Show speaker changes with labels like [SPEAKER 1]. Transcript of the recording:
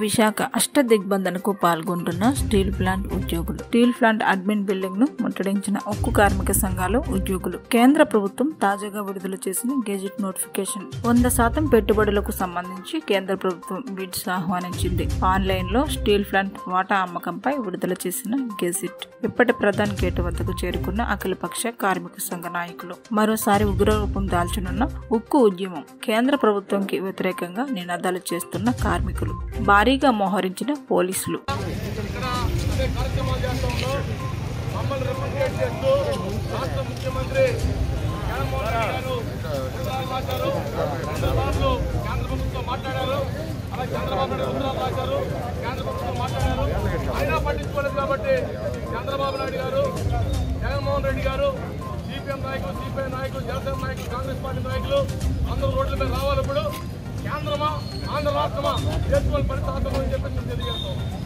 [SPEAKER 1] విశాఖ అష్టదిగ్బంధనకు పాల్గొంటున్న steel plant ఉద్యోగులు. స్టీల్ ప్లాంట్ అడ్మిన్ బిల్డింగ్ ను ముట్టడించిన ఉక్కు కార్మిక సంఘాలు, ఉద్యోగులు. కేంద్ర ప్రభుత్వం తాజాగా విడుదల చేసిన గెజిట్ నోటిఫికేషన్ 100% పెట్టుబడులకు సంబంధించి కేంద్ర ప్రభుత్వం బిడ్స్ ఆహ్వానించింది. ఆన్లైన్ లో స్టీల్ ప్లాంట్ వాటా అమ్మకంపై విడుదల చేసిన గెజిట్ ఇప్పటి ప్రధాన గేటు వద్దకు చేరుకున్న అఖిలపక్ష కార్మిక సంఘ నాయకులు మరోసారి ఉగ్రరూపం దాల్చనున్న ఉక్కు ఉద్యమం, కేంద్ర ప్రభుత్వంకి వ్యతిరేకంగా నినాదాలు చేస్తున్న కార్మికులు, భారీగా మోహరించిన పోలీసులు.
[SPEAKER 2] చంద్రబాబు నాయుడు గారు, జగన్మోహన్ రెడ్డి గారు, సిపిఎం నాయకులు, సిపిఐ నాయకులు, జనసేన నాయకులు, కాంగ్రెస్ పార్టీ నాయకులు అందరూ రోడ్ల మీద రావాలి. ఇప్పుడు కేంద్రమా, ఆంధ్ర రాష్ట్రమా, చేసుకోవాలి పరిస్థితులు అని చెప్పి తెలియజేస్తాం.